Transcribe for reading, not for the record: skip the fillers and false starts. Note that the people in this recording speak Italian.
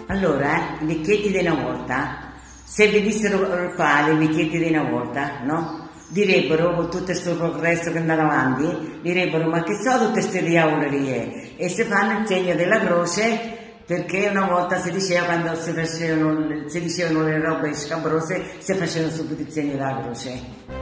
Allora, i vecchietti di una volta, se vedessero qua i vecchietti di una volta, no? Direbbero, con tutto questo progresso che andava avanti, direbbero, ma che sono tutte queste diavolerie? E si fanno il segno della croce, perché una volta si diceva, quando si dicevano le robe scabrose, si facevano subito il segno della croce.